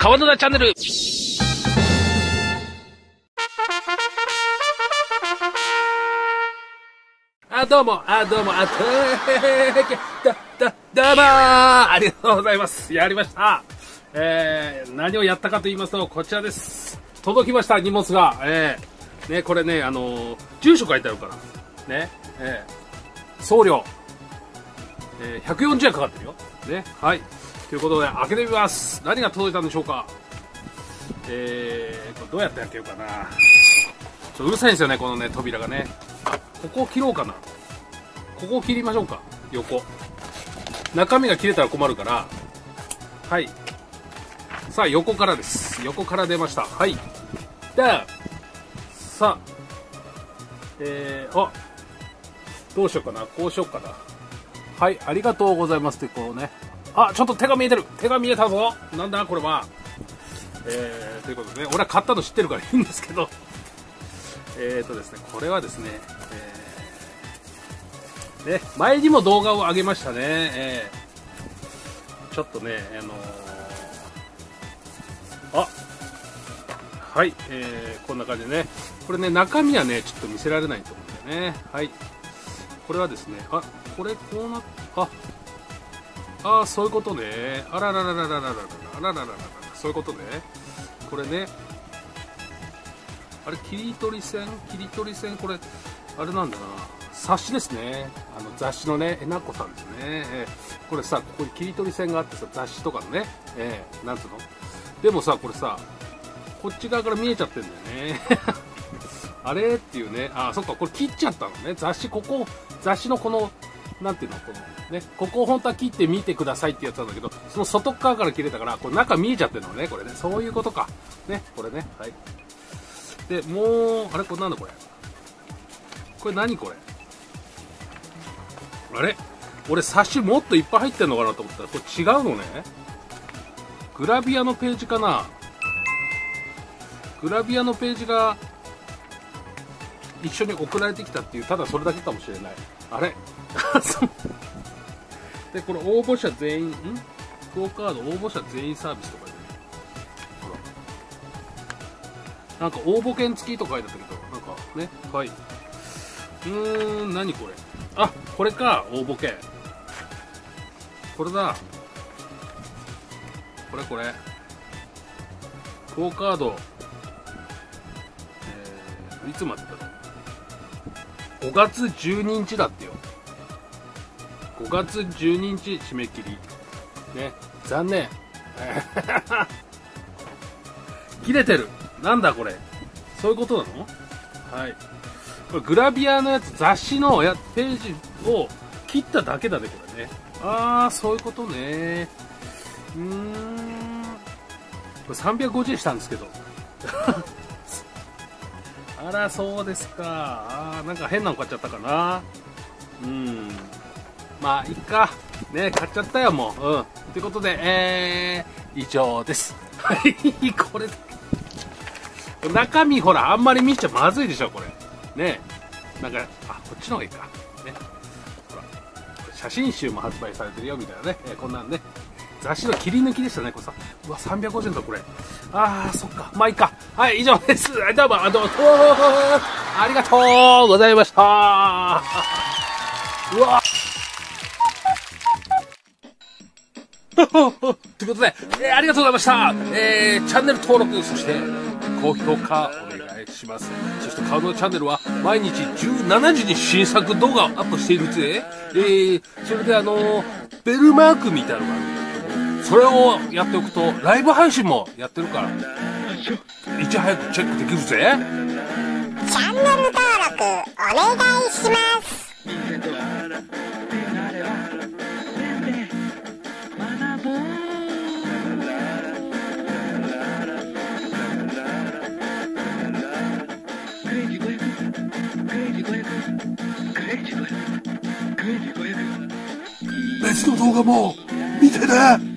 川野田チャンネル。どうも、どうも、ありがとうございます。やりました。何をやったかと言いますと、こちらです。届きました、荷物が。ね、これね、住所書いてあるから。ね、送料、140円かかってるよ。ね、はい。ということで、開けてみます。何が届いたんでしょうか。これどうやって開けようかな。うるさいんですよね、このね、扉がね。ここを切ろうかな。ここを切りましょうか。横。中身が切れたら困るから。はい。さあ、横からです。横から出ました。はい。で、さあ、どうしようかな。こうしようかな。はい、ありがとうございますって、こうね。ちょっと手が見えてる。手が見えたぞ。なんだこれは。ということでね、俺は買ったの知ってるからいいんですけど。ですね、これはですね、ね、前にも動画を上げましたね。ちょっとね、はい、こんな感じでね、これね、中身はね、ちょっと見せられないと思うんだよね。はい。これはですね、これこうなっ、そういうことね。あららららららららららららら、そういうことね。これね、あれ、切り取り線、これ、あれなんだな、冊子ですね。雑誌のね、えなこさんですね。これさ、ここに切り取り線があってさ、雑誌とかのね、なんつうの。でもさ、これさ、こっち側から見えちゃってんだよね。あれっていうね、そっか、これ切っちゃったのね。雑誌のこの、なんていうの、このね、ここを本当は切ってみてくださいってやつなんだけど、その外側から切れたから、これ中見えちゃってるのね、これね。そういうことか。ね、これね。はい。で、もう、あれ、これなんだこれ。これ何これ。あれ、俺冊子もっといっぱい入ってんのかなと思ったら、これ違うのね。グラビアのページかな。グラビアのページが一緒に送られてきたっていう、ただそれだけかもしれない。あれで、これ応募者全員、クオカード応募者全員サービスとかでね、ほら、なんか応募券付きとか書いてあったけど、なんかね、はい。何これ。これか、応募券。これだ。これ。クオカード、いつまでだろう。5月12日だってよ。5月12日締め切り。ね、残念。切れてる。なんだこれ。そういうことなの？はい。これグラビアのやつ、雑誌のページを切っただけだね、これね。そういうことね。これ350円したんですけど。あら、そうですか。なんか変なの買っちゃったかな。まあ、いっか。ね、買っちゃったよ、もう。ということで、以上です。はい、これ。中身、ほら、あんまり見ちゃまずいでしょ、これ。ね、なんか、こっちの方がいいか。ね。ほら、写真集も発売されてるよ、みたいなね。こんなんね。雑誌の切り抜きでしたね、これさ。うわ、350円だ、これ。そっか。まあいいか。はい、以上です。どうも、ありがとうございました。うわということで、ありがとうございました。チャンネル登録、そして、高評価お願いします。そして顔のチャンネルは毎日17時に新作動画をアップしているぜ。それでベルマークみたいなのがあるんだけど、それをやっておくとライブ配信もやってるから、いち早くチェックできるぜ。 チャンネル登録お願いします。 別の動画も見てね。